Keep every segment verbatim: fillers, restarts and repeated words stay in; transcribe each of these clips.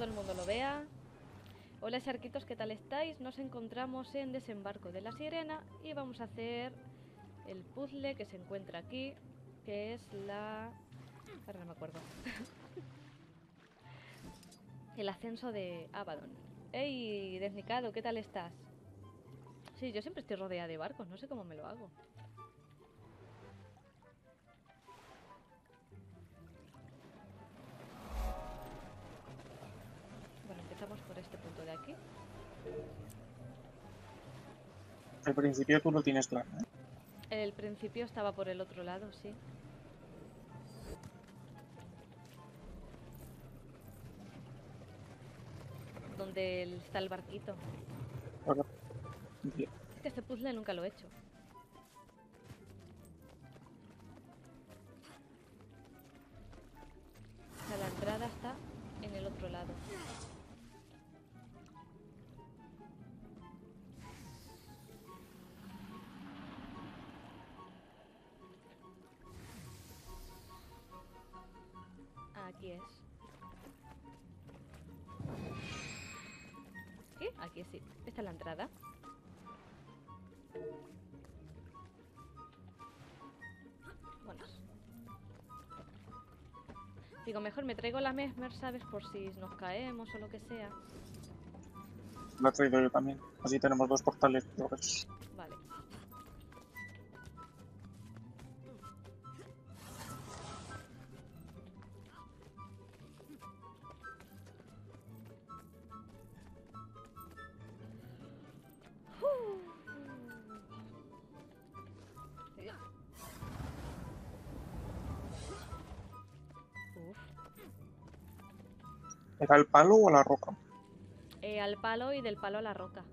todo el mundo lo vea. Hola Sharkitos, ¿qué tal estáis? Nos encontramos en Desembarco de la Sirena y vamos a hacer el puzzle que se encuentra aquí, que es la... ahora no me acuerdo. El ascenso de Abaddon. ¡Ey, Desnicado! ¿Qué tal estás? Sí, yo siempre estoy rodeada de barcos, no sé cómo me lo hago. Bueno, empezamos por este punto de aquí. Al principio tú lo tienes claro, ¿eh? El principio estaba por el otro lado, sí. Donde está el barquito. Ahora, bien. Es que este puzzle nunca lo he hecho. O sea, la entrada está en el otro lado. Aquí es. ¿Qué? Aquí sí. Esta es la entrada. Bueno. Digo, mejor me traigo la Mesmer, ¿sabes? Por si nos caemos o lo que sea. Lo he traído yo también. Así tenemos dos portales. Vale. Uf. ¿Era el palo o la roca? Eh, al palo y del palo a la roca.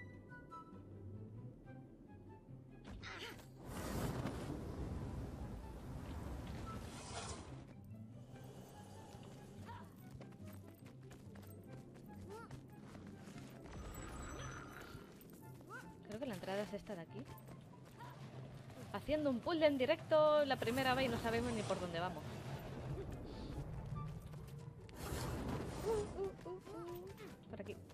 Creo que la entrada es esta de aquí. Haciendo un puzzle en directo la primera vez y no sabemos ni por dónde vamos. Uh, uh, uh, uh. Por aquí.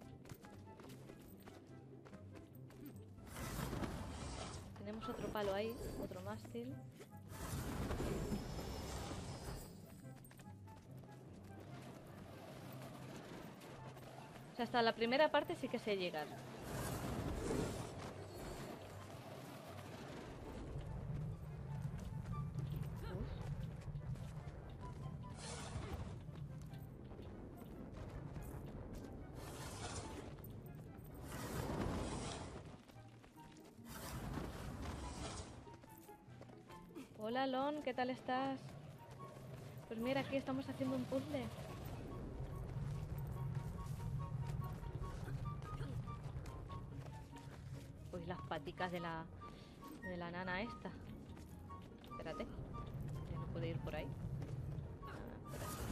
Tenemos otro palo ahí, otro mástil. O sea, hasta la primera parte sí que sé llegar. Hola Lon, ¿qué tal estás? Pues mira, aquí estamos haciendo un puzzle. Uy, las paticas de la de la nana esta. Espérate, que no puedo ir por ahí. Ah, por aquí.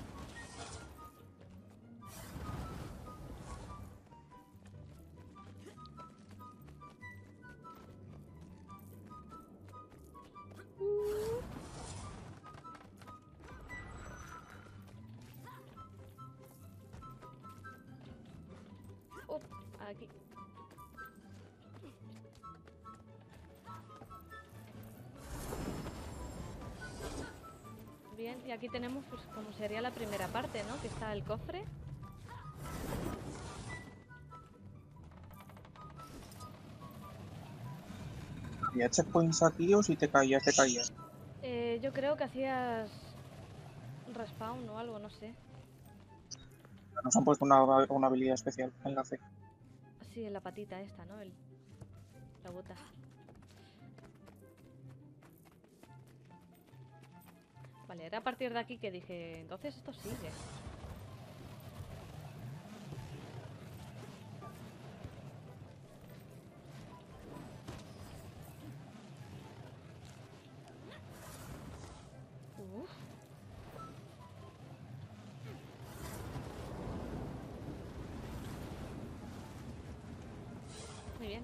Uh, aquí. Bien, y aquí tenemos pues como sería la primera parte, ¿no? Que está el cofre. ¿Había checkpoints aquí o si te caías, te caías? Eh, yo creo que hacías respawn o algo, no sé. Nos han puesto una, una habilidad especial en la C. Sí, en la patita esta, ¿no? El, la bota. Vale, era a partir de aquí que dije, entonces esto sigue. Uf. Muy bien.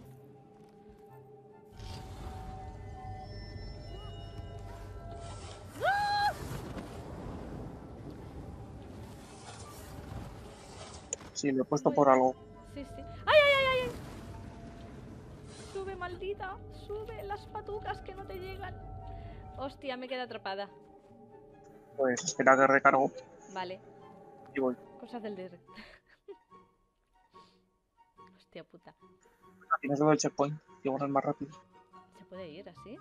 Sí, lo he puesto Voy. por algo. Sí, sí. ¡Ay, ay, ay, ay! ay! Sube, maldita. Sube las patucas que no te llegan. Hostia, me quedé atrapada. Pues espera que recargo Vale. y voy. Cosas del directo. Hostia puta. Tienes todo el checkpoint. Igual es más rápido. ¿Se puede ir así?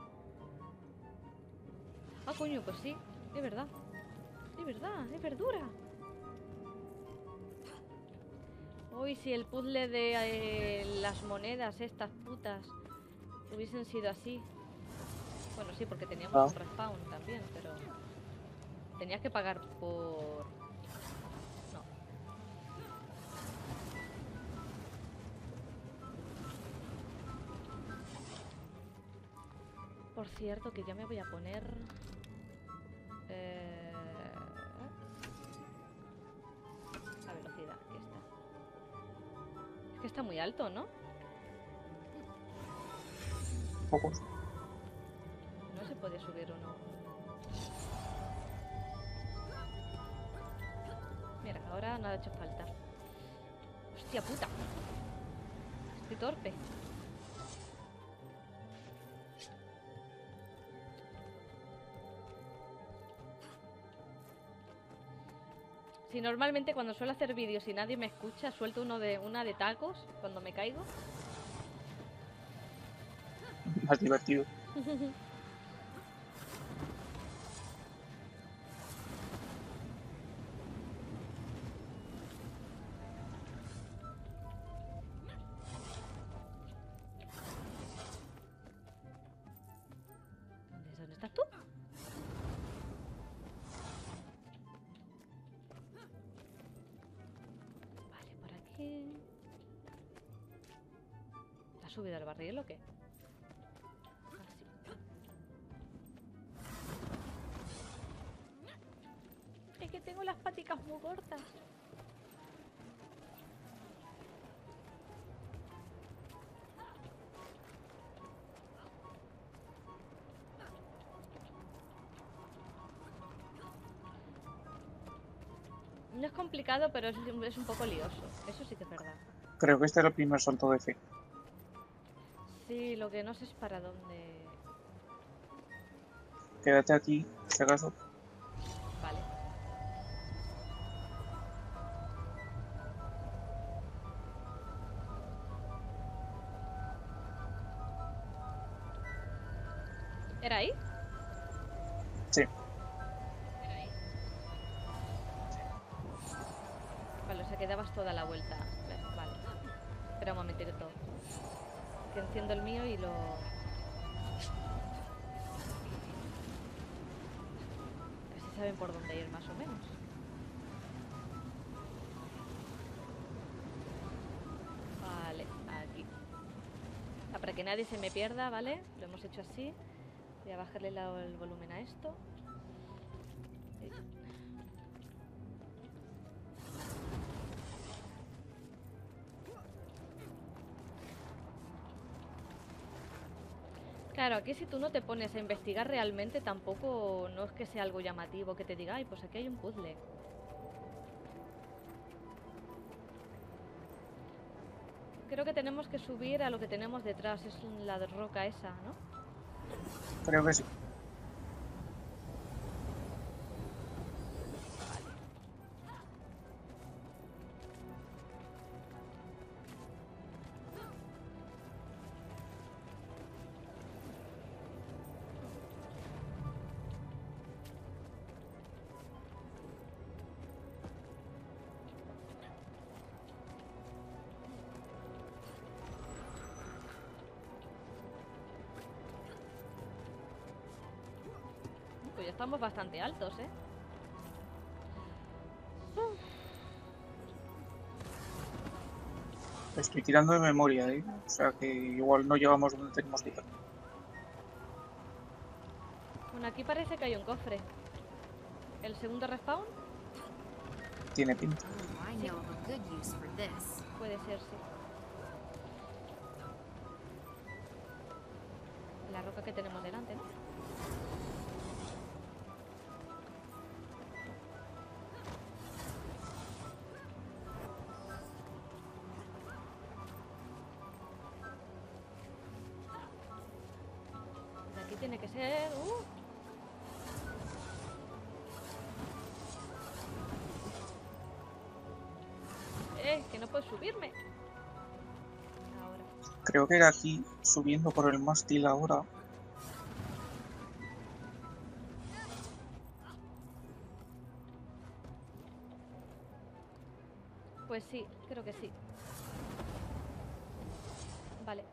Ah, coño, pues sí. Es verdad. Es verdad, es verdura. Uy, si el puzzle de eh, las monedas, estas putas, hubiesen sido así. Bueno, sí, porque teníamos Ah. un respawn también, pero... Tenías que pagar por... No. Por cierto, que ya me voy a poner... Eh... La velocidad, aquí está. Es que está muy alto, ¿no? Pocos. No se puede subir uno. Mira, ahora no ha hecho falta. Hostia puta. Estoy torpe. Si normalmente cuando suelo hacer vídeos y nadie me escucha, suelto uno de una de tacos cuando me caigo. Más divertido. ¿Dónde, ¿Dónde estás tú? Vale, por aquí. ¿Te has subido al barril o qué? Así. Es que tengo las paticas muy cortas. No es complicado, pero es, es un poco lioso. Eso sí que es verdad. Creo que este era el primer salto de fe. Sí, lo que no sé es para dónde... Quédate aquí, si acaso. Vale. ¿Era ahí? Sí. Vale, o sea que dabas toda la vuelta. Vale. Espera un momentito. Que enciendo el mío y lo... Así saben por dónde ir más o menos. Vale, aquí. Ah, para que nadie se me pierda, ¿vale? Lo hemos hecho así. Voy a bajarle la- el volumen a esto. Claro, aquí si tú no te pones a investigar realmente tampoco no es que sea algo llamativo que te diga, ay, pues aquí hay un puzzle. Creo que tenemos que subir a lo que tenemos detrás, es la roca esa, ¿no? Creo que sí. Pues ya estamos bastante altos, ¿eh? Estoy tirando de memoria, ¿eh? O sea que igual no llegamos donde tenemos que ir. Bueno, aquí parece que hay un cofre. ¿El segundo respawn? Tiene pinta. Oh, I know of a good use for this. Puede ser, sí. La roca que tenemos delante, ¿no? tiene que ser... Uh. Eh, que no puedo subirme. Ahora. Creo que era aquí, subiendo por el mástil ahora. Pues sí, creo que sí. Vale.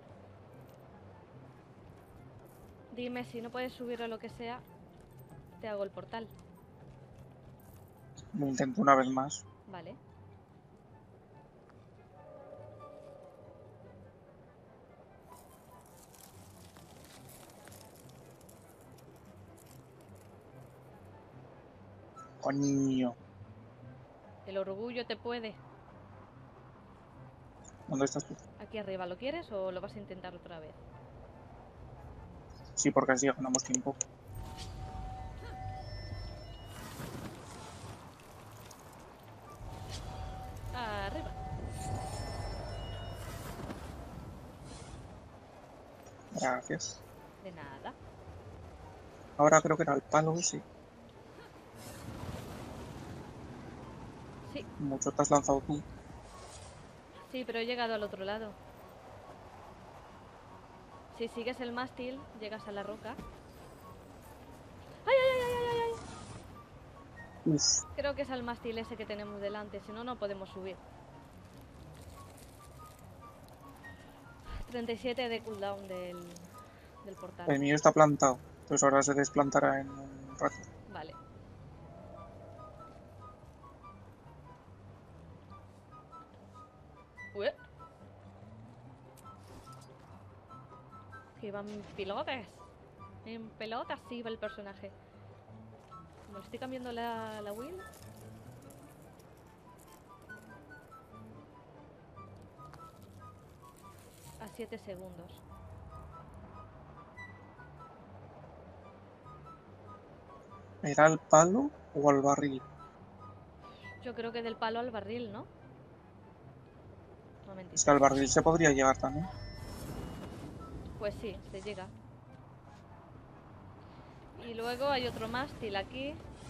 Dime si no puedes subir o lo que sea, te hago el portal. Lo intento una vez más. Vale. Coño. El orgullo te puede. ¿Dónde estás tú? Aquí arriba, ¿lo quieres o lo vas a intentar otra vez? Sí, porque así ganamos tiempo. Arriba. Gracias. De nada. Ahora creo que era el palo, sí. Sí, Mucho te has lanzado tú. sí, pero he llegado al otro lado. Si sigues el mástil, llegas a la roca. ¡Ay, ay, ay, ay, ay, ay! Uf, Creo que es al mástil ese que tenemos delante, si no, no podemos subir. treinta y siete de cooldown del, del portal. el mío está plantado. Pues ahora se desplantará en un rato. Vale. Ué. Que iban pilotes. En pelotas sí va el personaje. Como le estoy cambiando la, la wheel. A siete segundos. ¿Era el palo o al barril? Yo creo que del palo al barril, ¿no? Un momentito. Es que al barril se podría llegar también. Pues sí, se llega. Y luego hay otro mástil aquí.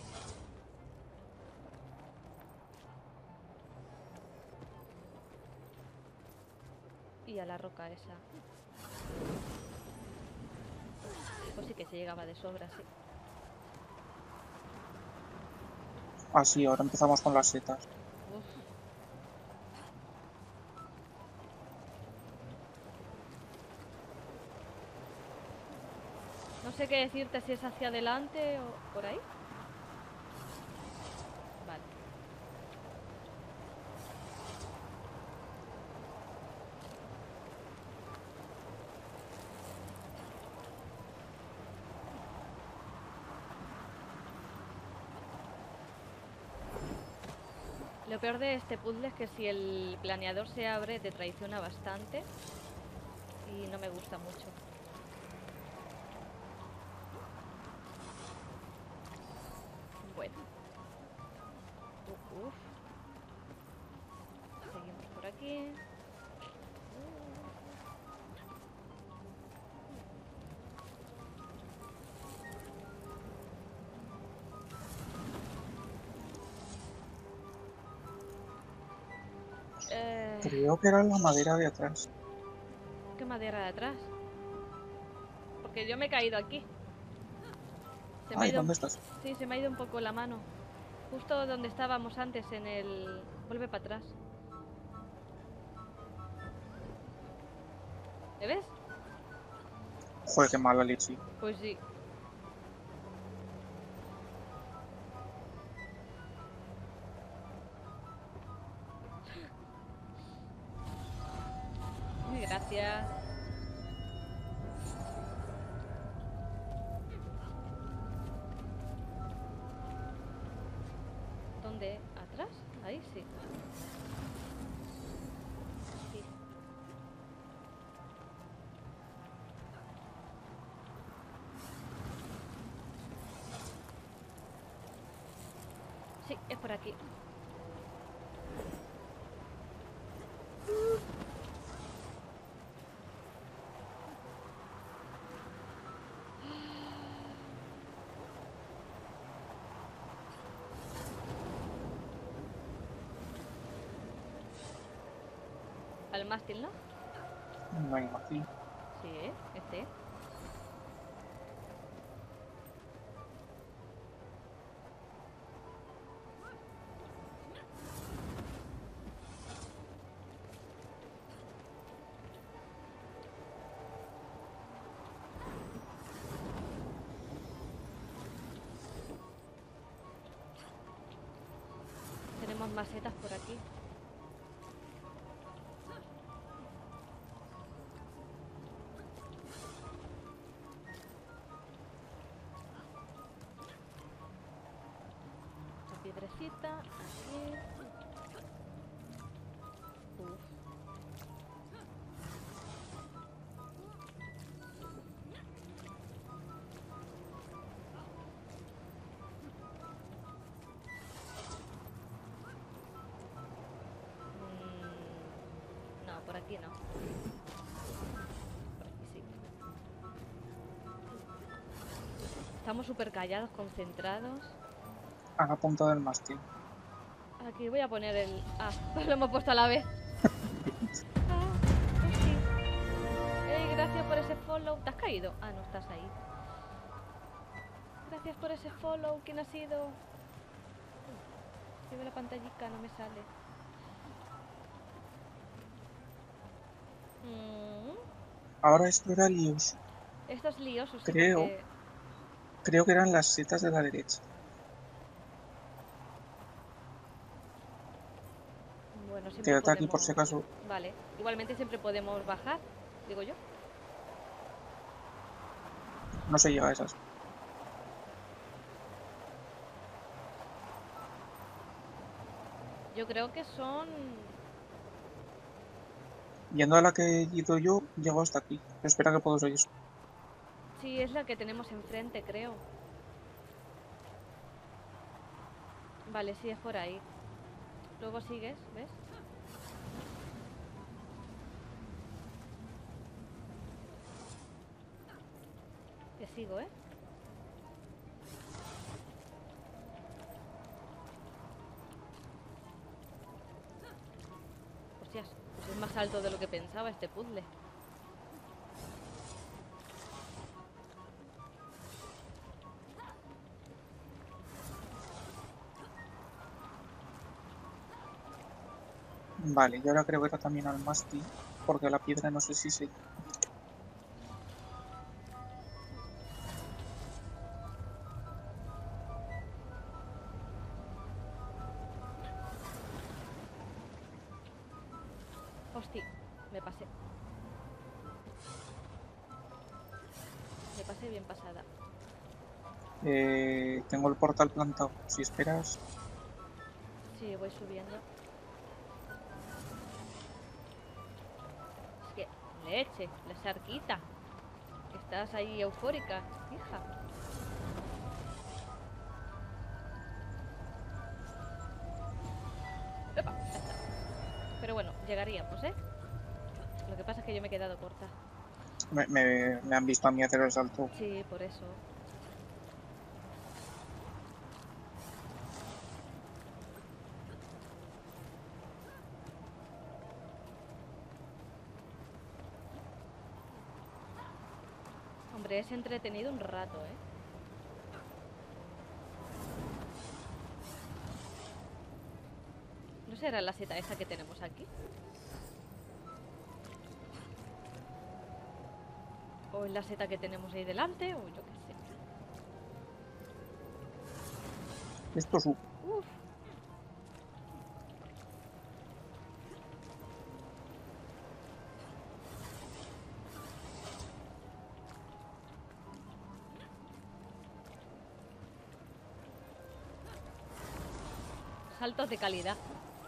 Y a la roca esa. Pues sí que se llegaba de sobra, sí. Ah, sí, ahora empezamos con las setas. Uf. No sé qué decirte si es hacia adelante o por ahí. Vale. Lo peor de este puzzle es que si el planeador se abre te traiciona bastante y no me gusta mucho. Bueno. Uf, uf. Seguimos por aquí. Eh, Creo que era la madera de atrás. ¿Qué madera de atrás? Porque yo me he caído aquí. Se me ha Ay, ido un- ¿dónde estás? Sí, se me ha ido un poco la mano. Justo donde estábamos antes en el... Vuelve para atrás. ¿Me ves? Joder, qué mala leche. Pues sí. Gracias. ¿Dónde? ¿Atrás? Ahí sí. Sí. Sí, es por aquí. Al mástil, ¿no? No hay mástil. Sí, ¿eh? Este. Tenemos macetas por aquí. La piedrecita, aquí. Uf. Mm, no, por aquí no. Por aquí sí. Estamos súper callados, concentrados. A la punta del mástil. Aquí voy a poner el... Ah, lo hemos puesto a la vez. Ah, pues sí. Ey, gracias por ese follow. ¿Te has caído? Ah, no, estás ahí. Gracias por ese follow. ¿Quién ha sido? Si veo la pantallica, no me sale. Mm, Ahora esto era lioso. Estos liosos, sí, Creo. porque... Creo que eran las setas de la derecha. Bueno, siempre Quédate podemos... aquí por si acaso. Vale. Igualmente siempre podemos bajar, digo yo. No se llega a esas. Yo creo que son... Yendo a la que he ido yo, llego hasta aquí. Espera que puedo seguir. Sí, es la que tenemos enfrente, creo. Vale, sí, es por ahí. Luego sigues, ¿ves? Te sigo, ¿eh? Hostias, pues es más alto de lo que pensaba este puzzle. Vale, yo ahora creo que era también al mástil. Porque la piedra no sé si se... Hostia, me pasé. Me pasé bien pasada. Eh, tengo el portal plantado. Si esperas... Sí, voy subiendo. Es que, leche, la sarquita. Estás ahí eufórica, hija. Epa, ya está. Pero bueno, llegaríamos, ¿eh? Lo que pasa es que yo me he quedado corta. Me, me, me han visto a mí hacer el salto. Sí, por eso. Hombre, es entretenido un rato, ¿eh? ¿No será la seta esa que tenemos aquí? ¿O es la seta que tenemos ahí delante? O yo qué sé. Esto sube. Uf. Saltos de calidad.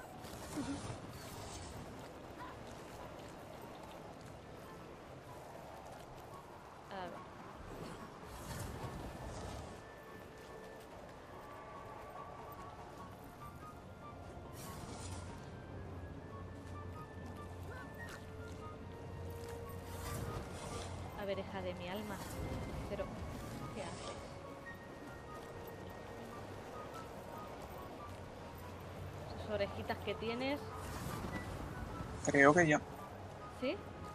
A ver. A ver, hija de mi alma. Pero, ¿qué haces? Esas orejitas que tienes. Creo que ya. ¿Sí?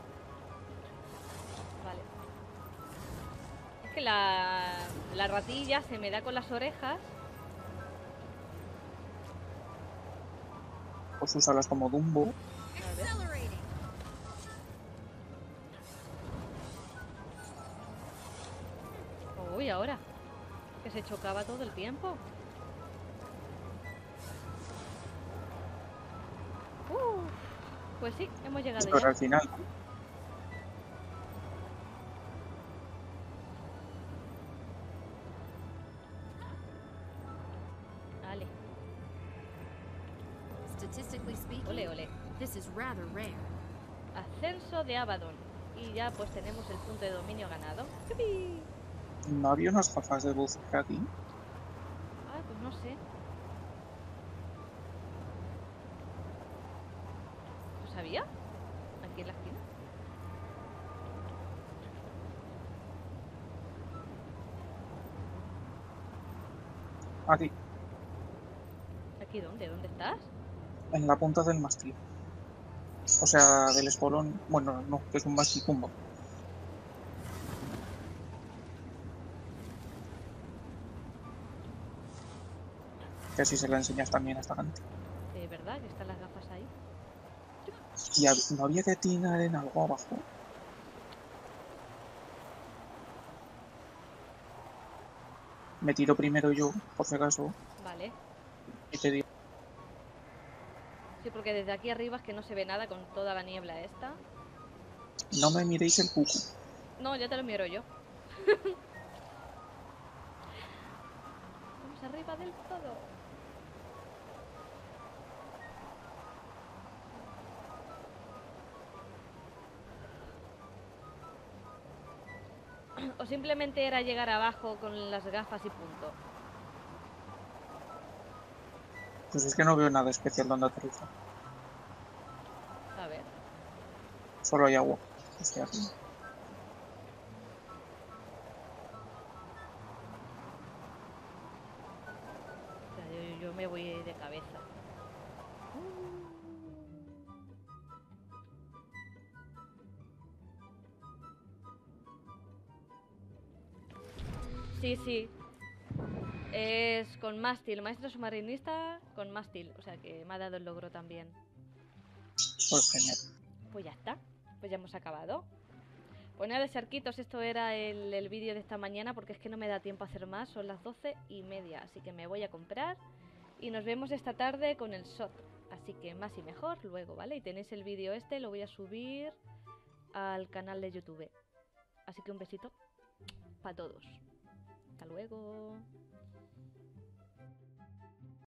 Vale. Es que la, la ratilla se me da con las orejas. Pues úsalas como Dumbo. A ver. Accelerating. Uy, ahora. Que se chocaba todo el tiempo. Uf, pues sí, hemos llegado Esto era ya. al final. Vale. Statistically speaking, Ole, ole. this is rather rare. Ascenso de Abaddon. Y ya pues tenemos el punto de dominio ganado. ¡Yupi! ¿No había unas gafas de buzo aquí? Ah, pues no sé. ¿Lo sabía? Aquí en la esquina. Aquí, ¿Aquí dónde? ¿Dónde estás? en la punta del mástil. O sea, del espolón. Bueno, no, que es un mástil cumbo. Que así se la enseñas también a esta gente. De verdad, que están las gafas ahí. ¿Y hab- no había que atinar en algo abajo? Me tiro primero yo, por si acaso, Vale. y te digo. Sí, porque desde aquí arriba es que no se ve nada con toda la niebla esta. No me miréis el cucu. No, ya te lo miro yo. Vamos arriba del todo. O simplemente era llegar abajo con las gafas y punto. Pues es que no veo nada especial donde aterrizar. A ver. Solo hay agua. O sea, que- O sea, yo, yo me voy de cabeza. Sí, sí. Es con mástil. Maestro submarinista con mástil. O sea que me ha dado el logro también. pues genial. Pues ya está. Pues ya hemos acabado. Pues nada, Sharkitos, esto era el, el vídeo de esta mañana porque es que no me da tiempo a hacer más. Son las doce y media. Así que me voy a comprar. Y nos vemos esta tarde con el S O T. Así que más y mejor luego, ¿vale? Y tenéis el vídeo este. Lo voy a subir al canal de YouTube. Así que un besito para todos. Hasta luego.